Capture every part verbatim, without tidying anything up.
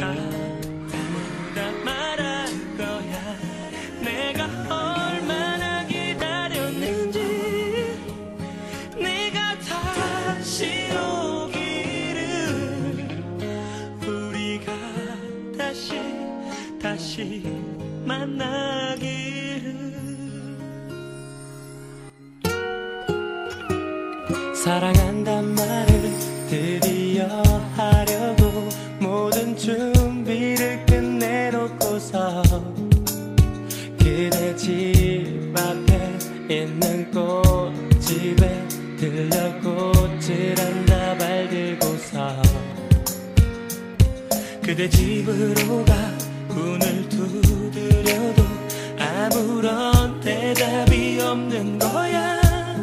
다 말할 거야. 내가 얼마나 기다렸는지. 네가 다시 오기를. 우리가 다시 다시 만나기를. 사랑한단 말을 드디어 하려고 모든 준비를 끝내놓고서 그대 집 앞에 있는 꽃집에 들려 꽃을 한 다발 들고서 그대 집으로 가 문을 두드려도 아무런 대답이 없는 거야.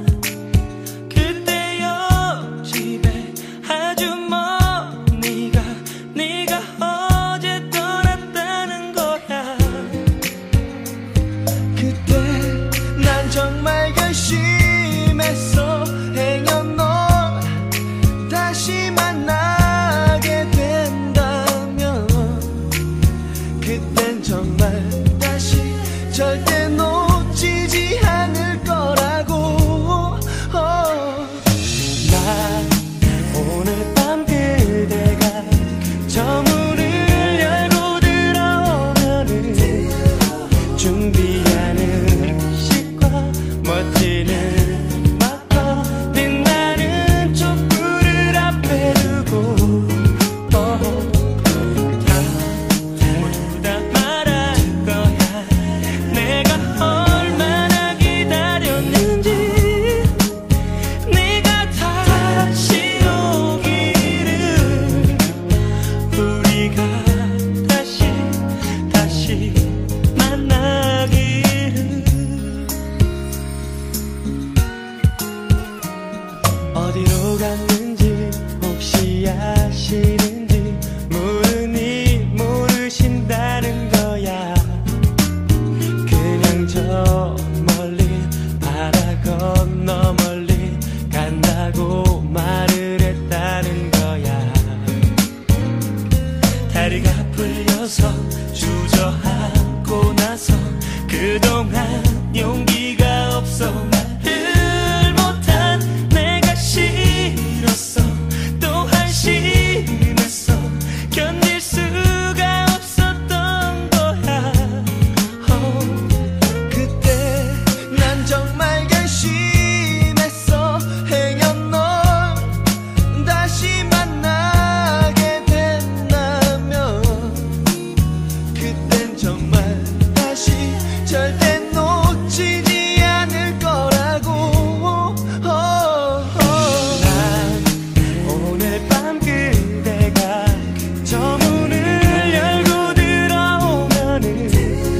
정말 결심했어. 행여 너 다시 만나게 된다면 그땐 정말 다시 절대 놓치지 않을 거라고. oh. 나 오늘 밤 그대가 저 문을 열고 들어오면은 준비하는 멋지는 막고 빛나는 촛불을 앞에 두고 다 모두 다 말할 거야. 내가 얼마나 기다렸는지. 네가 다시 오기를. 우리가 다시 다시 만나기를. 어디로 갔는지 혹시 아시는지 모르니 모르신다는 거야. 그냥 저 멀리 바다 건너 멀리 간다고 말을 했다는 거야. 다리가 풀려서 주저앉고 나서 그동안 용기가 없어 말을 못한 내가 싫었어. 또 한심했어. 견딜 수가 없었던 거야. oh. 그때 난 정말 결심했어. 행여 널 다시 만나게 된다면 그땐 정말 다시 절대 놓치지 않을 거라고. oh. 난 오늘 밤 그대가 저 문을 열고 들어오면은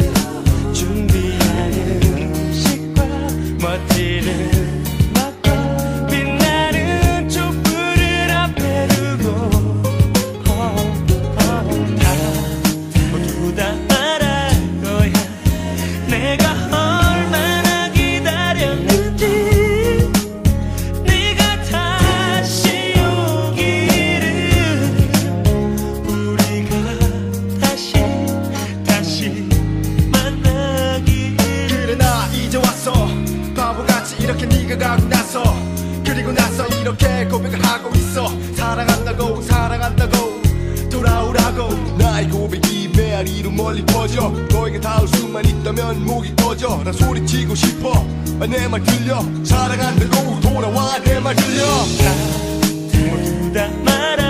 준비하는 음식과 멋지는 막고 빛나는 촛불을 앞에 두고 다 모두 다 말할 거야. 내가 얼마나 기다렸는지. 네가 다시 오기를. 우리가 다시 다시 만나기를. 그래 나 이제 왔어. 바보같이 이렇게 네가 가고 나서 그리고 나서 이렇게 고백을 하고 있어. 사랑한다고 사랑한다고 돌아오라고. 나의 고백이 메아리로 멀리 퍼져. 너에게 닿을 수만 있다면 목이 꺼져. 난 소리치고 싶어. 내 말 들려. 사랑한다고 돌아와 내 말 들려. 모두 다 말할